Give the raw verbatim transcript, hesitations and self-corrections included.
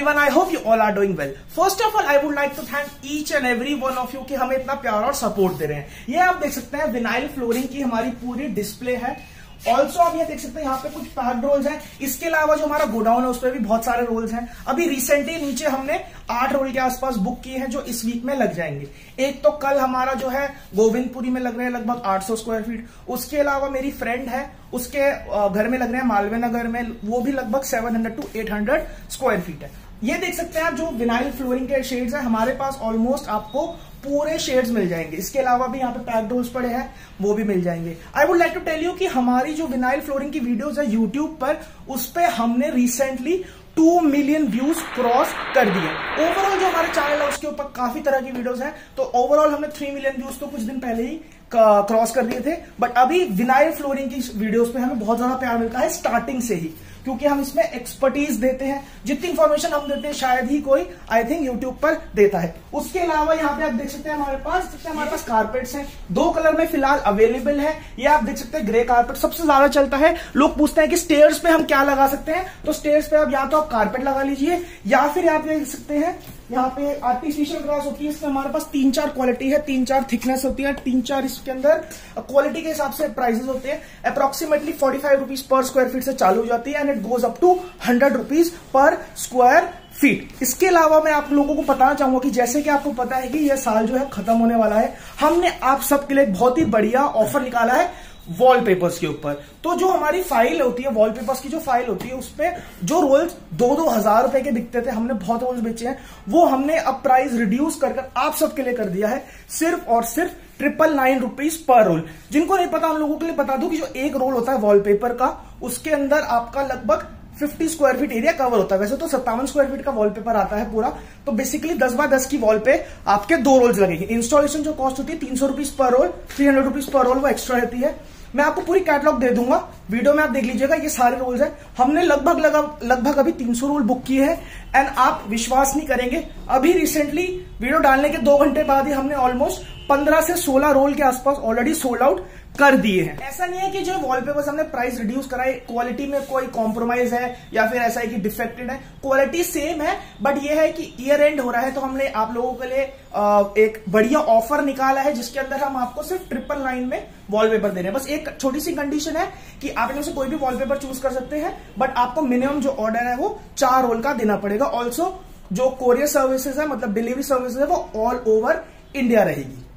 everyone, I hope you all are doing well. First of all, I would like to thank each and every one of you कि हमें इतना प्यार और support दे रहे हैं। ये आप देख सकते हैं विनाइल फ्लोरिंग की हमारी पूरी डिस्प्ले है। ऑल्सो आप ये देख सकते हैं यहाँ पे कुछ पैक्ड रोल्स हैं। इसके अलावा जो हमारा गोडाउन है उस पर भी बहुत सारे रोल्स हैं। अभी रिसेंटली नीचे हमने आठ रोल के आसपास बुक किए हैं जो इस वीक में लग जाएंगे। एक तो कल हमारा जो है गोविंदपुरी में लग रहे हैं लगभग आठ सौ स्क्वायर फीट। उसके अलावा मेरी फ्रेंड है उसके घर में लग रहे हैं मालवीय नगर में, वो भी लगभग सात सौ टू आठ सौ स्क्वायर फीट है। ये देख सकते हैं आप जो विनाइल फ्लोरिंग के शेड्स है हमारे पास ऑलमोस्ट आपको पूरे शेड्स मिल जाएंगे। इसके अलावा भी यहाँ पे पैक्ड रोल्स पड़े हैं वो भी मिल जाएंगे। I would like to tell you कि हमारी जो विनाइल फ्लोरिंग की वीडियोस है यूट्यूब पर, उस पे हमने recently two million views cross कर दिए। ओवरऑल जो हमारा चैनल है उसके ऊपर काफी तरह की वीडियोस हैं, तो ओवरऑल हमने थ्री मिलियन व्यूज तो कुछ दिन पहले ही क्रॉस कर दिए थे। बट अभी विनाइल फ्लोरिंग की वीडियोस पे हमें बहुत ज्यादा प्यार मिलता है स्टार्टिंग से ही, क्योंकि हम इसमें एक्सपर्टीज देते हैं। जितनी इंफॉर्मेशन हम देते हैं शायद ही कोई आई थिंक यूट्यूब पर देता है। उसके अलावा यहाँ पे आप देख सकते हैं हमारे पास सकते हैं हमारे पास कारपेट्स हैं, दो कलर में फिलहाल अवेलेबल है। ये आप देख सकते हैं ग्रे कारपेट सबसे ज्यादा चलता है। लोग पूछते हैं कि स्टेयर्स पे हम क्या लगा सकते हैं, तो स्टेयर्स पे आप या तो आप कारपेट लगा लीजिए या फिर आप देख सकते हैं यहाँ पे आर्टिफिशियल ग्रास होती है। इसमें हमारे पास तीन चार क्वालिटी है, तीन चार थिकनेस होती है, तीन चार इसके अंदर क्वालिटी के हिसाब से प्राइसेस होते हैं। Approximately forty five rupees per square feet से चालू हो जाती है and it goes up to hundred rupees per square feet. इसके अलावा मैं आप लोगों को बताना चाहूंगा कि जैसे कि आपको पता है कि यह साल जो है खत्म होने वाला है, हमने आप सबके लिए बहुत ही बढ़िया ऑफर निकाला है वॉलपेपर्स के ऊपर। तो जो हमारी फाइल होती है वॉलपेपर्स की जो फाइल होती है उसपे जो रोल्स दो दो हजार रुपए के बिकते थे, हमने बहुत रोल्स बेचे हैं, वो हमने अब प्राइस रिड्यूस कर कर आप सबके लिए कर दिया है सिर्फ और सिर्फ triple nine rupees per roll. जिनको नहीं पता उन लोगों के लिए बता दूं कि जो एक रोल होता है वॉलपेपर का उसके अंदर आपका लगभग fifty square feet area cover होता है। वैसे तो सत्तावन स्क्वायर फीट का वॉलपेपर आता है पूरा, तो बेसिकली दस बाय दस की वॉल पे आपके दो रोल्स लगेंगे। इंस्टॉलेशन जो कॉस्ट होती है तीन सौ rupees per roll, three hundred rupees per roll वो एक्स्ट्रा रहती है। मैं आपको पूरी कैटलॉग दे दूंगा, वीडियो में आप देख लीजिएगा। ये सारे रोल्स हैं, हमने लगभग लगभग अभी तीन सौ रोल बुक किए हैं एंड आप विश्वास नहीं करेंगे, अभी रिसेंटली वीडियो डालने के दो घंटे बाद ही हमने ऑलमोस्ट पंद्रह से सोलह रोल के आसपास ऑलरेडी सोल्ड आउट कर दिए हैं। ऐसा नहीं है कि जो वॉलपेपर्स हमने प्राइस रिड्यूस कराई, क्वालिटी में कोई कॉम्प्रोमाइज है या फिर ऐसा है कि डिफेक्टेड है, क्वालिटी सेम है। बट ये है कि ईयर एंड हो रहा है तो हमने आप लोगों के लिए एक बढ़िया ऑफर निकाला है जिसके अंदर हम आपको सिर्फ ट्रिपल नाइन में वॉलपेपर दे रहे हैं। बस एक छोटी सी कंडीशन है कि आप इनमें से कोई भी वॉलपेपर चूज कर सकते हैं, बट आपको मिनिमम जो ऑर्डर है वो चार रोल का देना पड़ेगा। ऑल्सो जो कोरियर सर्विसेज है मतलब डिलीवरी सर्विसेज है वो ऑल ओवर इंडिया रहेगी।